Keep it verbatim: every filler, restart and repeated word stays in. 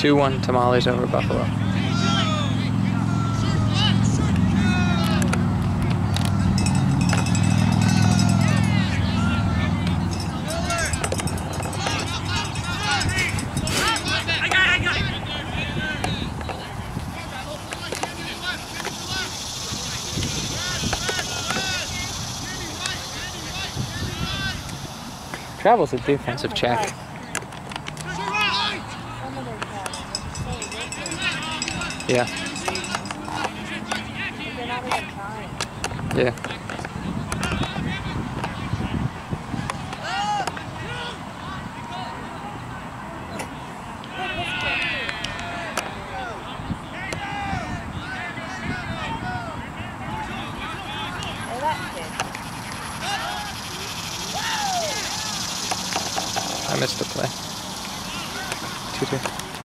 two one Tamales over Buffalo. Travel's a defensive check. Yeah. Yeah. I missed the play. two two.